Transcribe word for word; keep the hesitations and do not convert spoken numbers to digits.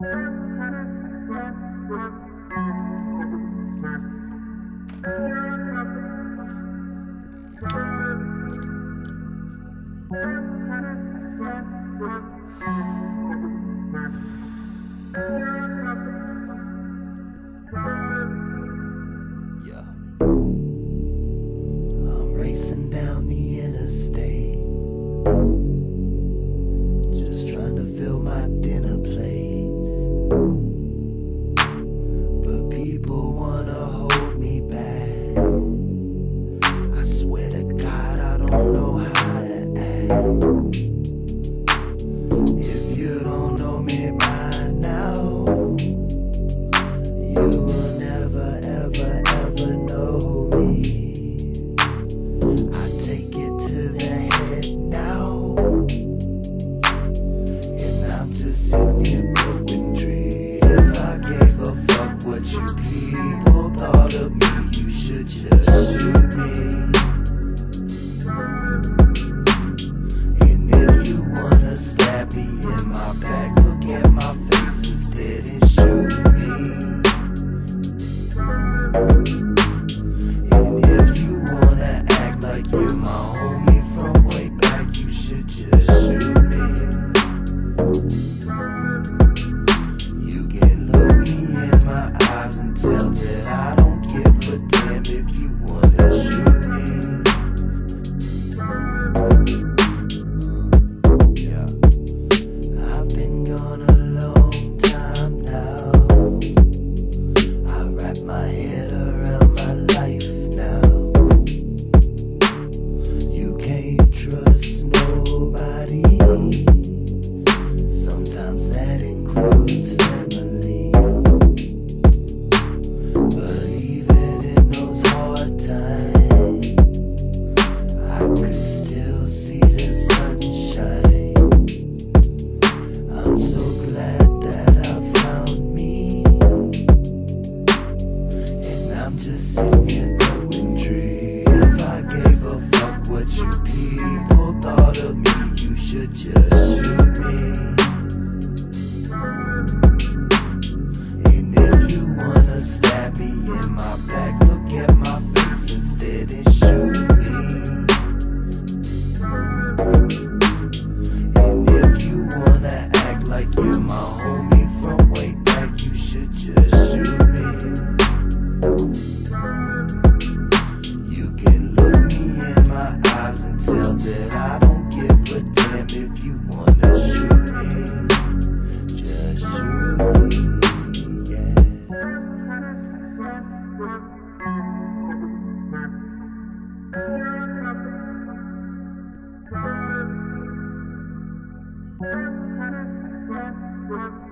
Yeah. I'm racing down the interstate, just trying to fill my dinner plate. But people wanna hold me back. I swear to God, I don't know how to act. If you don't know me by now, you will never, ever, ever know me. I take it to the head now, and I'm just sitting here blowing tree. If I gave a fuck what you people thought of me, you should just shoot me. And if you wanna stab me in my back, look at my face instead and shoot me. And if you wanna act like you're my homie from way back, you should just shoot me. You can look me in my eyes and tell that I don't give a damn if you wanna shoot me. Yeah. I've been gone a long time now. I wrap my head around my life now. You can't trust nobody. Sometimes that includes family. But even in those hard times, I could still see the sunshine. I'm so glad that I found me, and I'm just sitting here blowing tree. If I gave a fuck what you people thought of me, you should just shoot me. And if you wanna stab me in my back, look at my face instead and shoot me. And if you wanna act like you're my homie from way back, you should just shoot me. You can look me in my eyes and tell that I don't give a damn if you wanna shoot me. Just shoot me, yeah. Thank you.